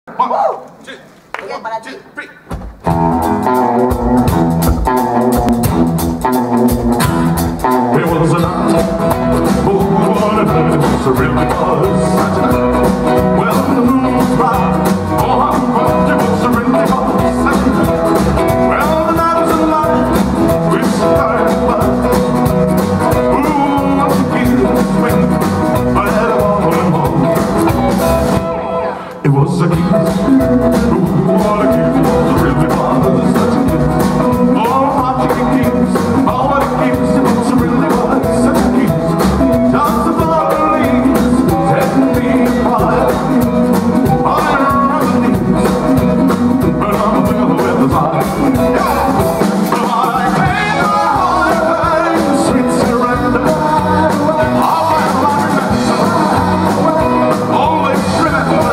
One, two, one, two, three. There was a night, oh, what a night it was, it really was such a night. Well, the moon was bright, oh, how bright it was, it really was such a night. Well, the night was alive with starry lights. Ooh, what a beautiful swing, I had a all in one. It was a kiss, ooh, what a kiss, it really was such a kiss. Oh, how you can kiss, oh, what a kiss, it was really was such a kiss. Just about the leaves, setting me apart. I remember the knees, but I'm a girl with the fire. But I gave my heart in sweet surrender. Oh, I remember, always remember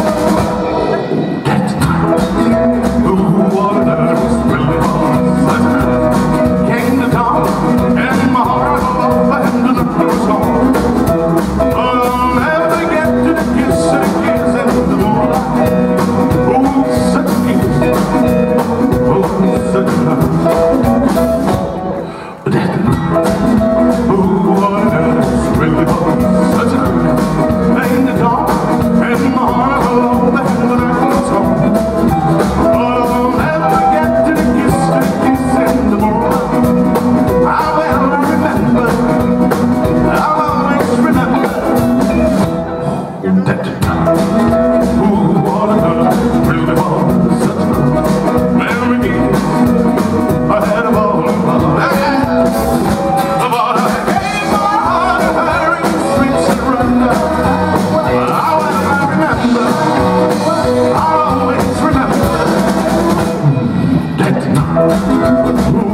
that night. Ooh, what a night it was, really was such a night. Came the dawn, and my heart and the night was gone. I'll never get to the kiss in the moonlight. Oh, such a kiss, oh, such a night. That night, oh, what a night it was, really was such a night. Came the dawn, and my heart and the night was gone. I'll never get to the kiss in the moonlight. I will remember, I'll always remember that night. Ooh, what a night, really was such a night. Marry me, I had a ball in my life. But I gave my heart to her in sweet surrender. I will remember, I'll always remember that night.